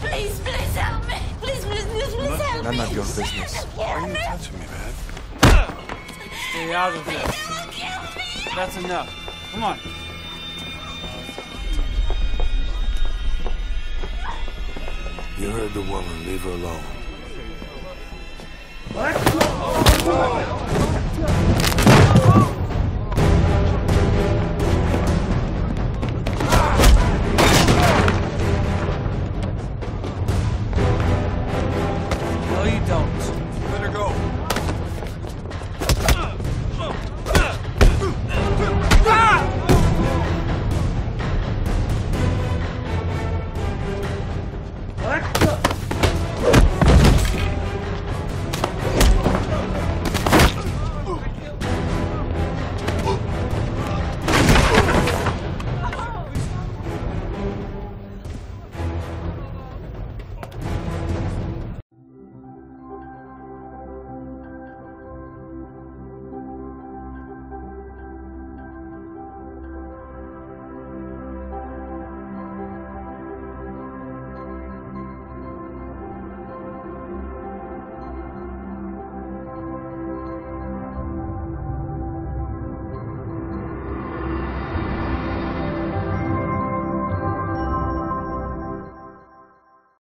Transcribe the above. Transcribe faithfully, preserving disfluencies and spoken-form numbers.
Please, please help me. Please, please, please, please help me. None of your business. Why are you touching me, man? Stay out of Please, this. they will kill me. That's enough. Come on. You heard the woman. Leave her alone. No, you don't. Let her go. What?